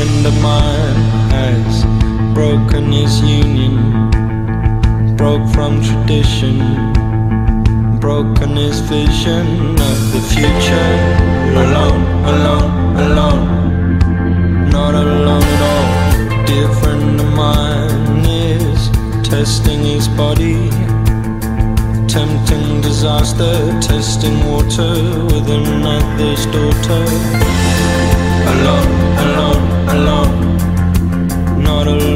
friend of mine has broken his union, broke from tradition, broken his vision of the future. Alone, alone, alone, not alone at all. Dear friend of mine is testing his body, tempting disaster, testing water with another's daughter. Alone, alone, alone, not alone.